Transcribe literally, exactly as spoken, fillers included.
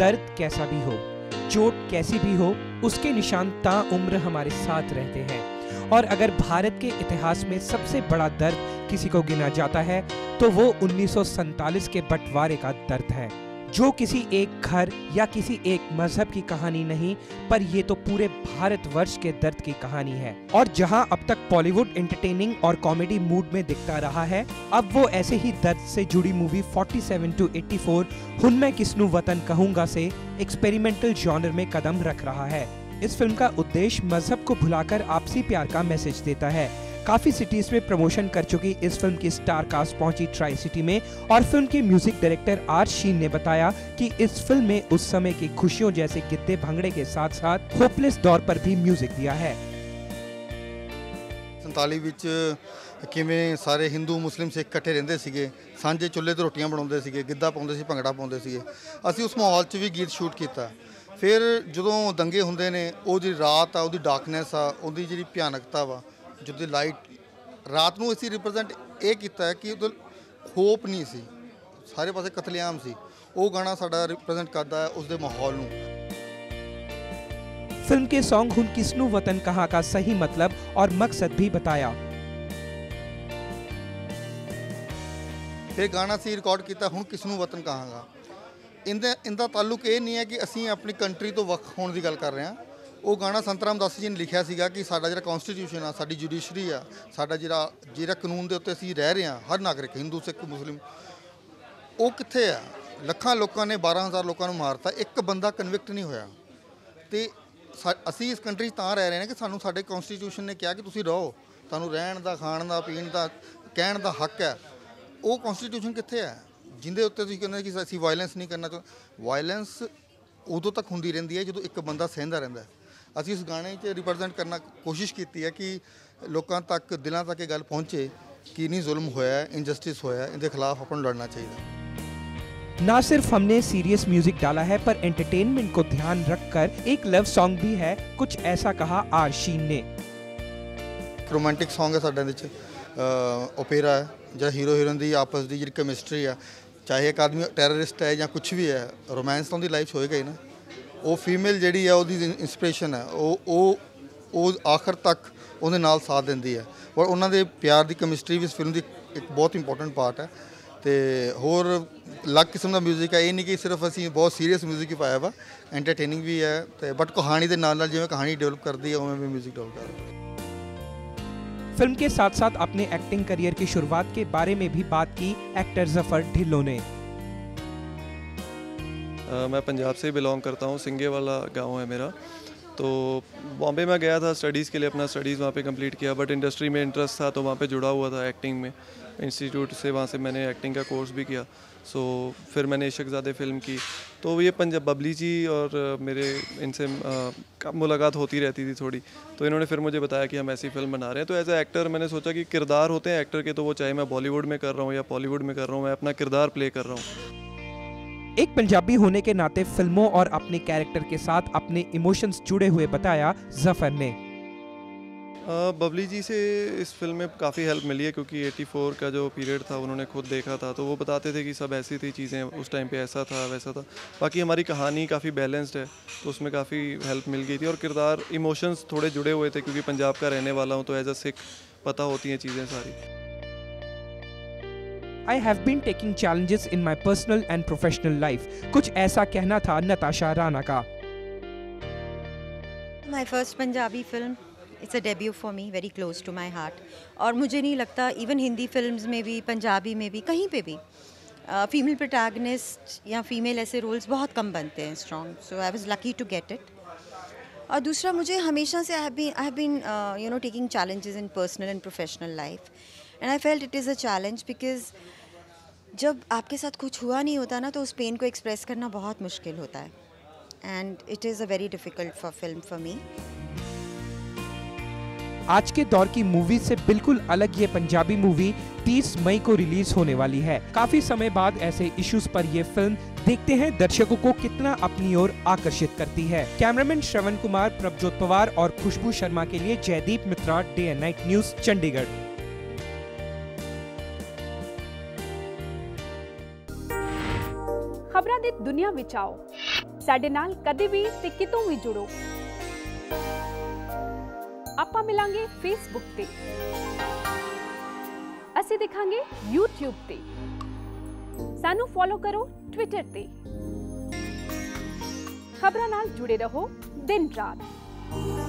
दर्द कैसा भी हो, चोट कैसी भी हो, उसके निशान ताउम्र हमारे साथ रहते हैं। और अगर भारत के इतिहास में सबसे बड़ा दर्द किसी को गिना जाता है तो वो उन्नीस सौ सैंतालीस के बंटवारे का दर्द है, जो किसी एक घर या किसी एक मजहब की कहानी नहीं, पर ये तो पूरे भारतवर्ष के दर्द की कहानी है। और जहां अब तक बॉलीवुड एंटरटेनिंग और कॉमेडी मूड में दिखता रहा है, अब वो ऐसे ही दर्द से जुड़ी मूवी सैंतालीस टू चौरासी हुन मैं किसनु वतन कहूंगा से एक्सपेरिमेंटल जॉनर में कदम रख रहा है। इस फिल्म का उद्देश्य मजहब को भुलाकर आपसी प्यार का मैसेज देता है। काफी सिटीज में प्रमोशन कर चुकी इस फिल्म की स्टार कास्ट पहुंची ट्राई सिटी में, और फिल्म के म्यूजिक डायरेक्टर आर शीन ने बताया कि इस फिल्म में उस समय की खुशियों जैसे गिद्दे भंगड़े के साथ साथ होपलेस दौर पर भी म्यूजिक दिया है। संताली विच किवें सारे हिंदू मुस्लिम सिख इकट्ठे रहंदे सीगे, सांझे चुੱਲ੍ਹੇ ते रोटियां बनाउंदे सीगे, गिद्धा पाउंदे सी, भंगड़ा पाउंदे सीगे। ਅਸੀਂ उस माहौल 'ਚ भी गीत शूट किया। फिर ਜਦੋਂ दंगे ਹੁੰਦੇ ਨੇ, ਉਹਦੀ ਰਾਤ ਆ, ਉਹਦੀ ਡਾਰਕਨੈਸ ਆ, ਉਹਦੀ ਜਿਹੜੀ ਭਿਆਨਕਤਾ ਵਾ, ਜਿਹਦੀ ਲਾਈਟ ਰਾਤ ਨੂੰ ਅਸੀਂ ਰਿਪਰੈਜ਼ੈਂਟ ਇਹ ਕੀਤਾ ਹੈ ਕਿ ਉਹਦੇ ਹੋਪ ਨਹੀਂ ਸੀ, ਸਾਰੇ ਪਾਸੇ ਕਤਲੇਆਮ ਸੀ। ਉਹ ਗਾਣਾ ਸਾਡਾ ਰਿਪਰੈਜ਼ੈਂਟ ਕਰਦਾ ਹੈ ਉਸਦੇ ਮਾਹੌਲ ਨੂੰ। फिल्म के सॉन्ग हुन किसनु वतन कहा का सही मतलब और मकसद भी बताया। फिर गाना सी रिकॉर्ड किया हुन किसनु वतन कहांगा। इंदा इंदा ताल्लुक ये नहीं है कि असी अपनी कंट्री तो वख होने की गल कर रहे हैं। वो गाना संत रामदास जी ने लिखा सीगा कि साडा जिहड़ा कॉन्स्टिट्यूशन आ, साडी जुडिशरी आ, साडा जिहड़ा जिहड़ा कानून दे उत्ते असी रह रहे हैं, हर नागरिक हिंदू सिख मुस्लिम, वो कित्थे आ? लखां लोकां ने बारह हज़ार लोकां नूं मारता, एक बंदा कन्विक्ट नहीं होया। ते असी इस कंट्री तां रह रहे हैं कि सानूं साडे कॉन्स्टिट्यूशन ने कहा कि तुसीं रहो, तुहानूं रहण दा, खाण दा, पीण दा, कहण दा हक है। वो कॉन्स्टिट्यूशन कित्थे है जिंदे उत्ते तुसीं कहंदे कि असीं वायलेंस नहीं करना चाਹੁੰਦੇ। वायलेंस उदों तक हुंदी रहिंदी है जदों एक बंदा सहंदा रहिंदा है। असीं इस गाने 'ਚ रिप्रजेंट करना कोशिश की है कि लोकां तक दिलां तक ये गल पहुंचे कि नहीं जुल्म होया, इनजस्टिस होया, इहदे खिलाफ अपन लड़ना चाहिए। ना सिर्फ हमने सीरियस म्यूजिक डाला है, पर एंटरटेनमेंट को ध्यान रखकर एक लव सॉन्ग भी है, कुछ ऐसा कहा आर शीन ने। रोमांटिक सॉन्ग है साडे विच, ओपेरा है, जो हीरो हीरोइन की आपस की जी कैमिस्ट्री है, चाहे एक आदमी टैररिस्ट है या कुछ भी है, रोमांस तो उनकी लाइफ होएगा ही ना। वो फीमेल जी है, वो इंस्पिरेशन है, वो वो आखिर तक उहदे नाल साथ देंदी है। और उन्होंने प्यार की कैमिस्ट्री भी इस फिल्म की एक बहुत इंपॉर्टेंट पार्ट है। तो होर अलग किस्म का म्यूजिक है, ये नहीं कि सिर्फ असी बहुत सीरीयस म्यूजिक ही पाया वा, एंटरटेनिंग भी है। तो बट कहानी के नाल नाल जिवें कहानी डेवलप करती है, उवें भी म्यूजिक डेवलप करता है। फिल्म के साथ साथ अपने एक्टिंग करियर की शुरुआत के बारे में भी बात की एक्टर जफर ढिल्लों ने। Uh, मैं पंजाब से बिलोंग करता हूँ, सिंगे वाला गांव है मेरा। तो बॉम्बे में गया था स्टडीज़ के लिए, अपना स्टडीज़ वहाँ पे कंप्लीट किया, बट इंडस्ट्री में इंटरेस्ट था तो वहाँ पे जुड़ा हुआ था एक्टिंग में। इंस्टीट्यूट से वहाँ से मैंने एक्टिंग का कोर्स भी किया। सो so, फिर मैंने इश्क़ज़ादे फ़िल्म की। तो ये पंजाब बबली जी और मेरे इनसे मुलाकात होती रहती थी थोड़ी, तो इन्होंने फिर मुझे बताया कि हम ऐसी फ़िल्म बना रहे हैं। तो एज ए एक्टर मैंने सोचा कि किरदार होते हैं एक्टर के, तो वो चाहे मैं बॉलीवुड में कर रहा हूँ या बॉलीवुड में कर रहा हूँ, मैं अपना किरदार प्ले कर रहा हूँ। एक पंजाबी होने के नाते फिल्मों और अपने कैरेक्टर के साथ अपने इमोशंस जुड़े हुए बताया जफर ने। आ, बबली जी से इस फिल्म में काफ़ी हेल्प मिली है, क्योंकि चौरासी का जो पीरियड था उन्होंने खुद देखा था, तो वो बताते थे कि सब ऐसी थी चीज़ें, उस टाइम पे ऐसा था वैसा था। बाकी हमारी कहानी काफ़ी बैलेंस्ड है, तो उसमें काफ़ी हेल्प मिल गई थी। और किरदार इमोशंस थोड़े जुड़े हुए थे, क्योंकि पंजाब का रहने वाला हूँ, तो एज अ सिख पता होती हैं चीज़ें सारी। I have been taking challenges in my personal and professional life. कुछ ऐसा कहना था नताशा राणा का। My first Punjabi film, it's a debut for me, very close to my heart. और मुझे नहीं लगता इवन हिंदी फिल्म्स में भी, पंजाबी में भी, कहीं पे भी फीमेल प्रोटैगनिस्ट या फीमेल ऐसे रोल्स बहुत कम बनते हैं strong. So I was lucky to get it. और दूसरा, मुझे हमेशा से I have been I have been you know taking challenges in personal and professional life, and I felt it is a challenge because जब आपके साथ कुछ हुआ नहीं होता ना, तो उस पेन को एक्सप्रेस करना बहुत मुश्किल होता है, and it is a very difficult for film for me. आज के दौर की मूवी से बिल्कुल अलग ये पंजाबी मूवी तीस मई को रिलीज होने वाली है। काफी समय बाद ऐसे इश्यूज पर ये फिल्म देखते हैं दर्शकों को कितना अपनी ओर आकर्षित करती है। कैमरामैन श्रवण कुमार, प्रभजोत पवार और खुशबू शर्मा के लिए Jaideep Mitra, day and night news, Chandigarh. खबरां दी दुनिया विच आओ। ਸਾਡੇ ਨਾਲ ਕਦੇ ਵੀ ਤੇ ਕਿਤੋਂ ਵੀ ਜੁੜੋ। ਆਪਾਂ ਮਿਲਾਂਗੇ ਫੇਸਬੁੱਕ ਤੇ, ਅਸੀਂ ਦਿਖਾਂਗੇ YouTube ਤੇ, ਸਾਨੂੰ ਫੋਲੋ ਕਰੋ ਟਵਿੱਟਰ ਤੇ। ਖਬਰਾਂ ਨਾਲ ਜੁੜੇ ਰਹੋ ਦਿਨ ਰਾਤ।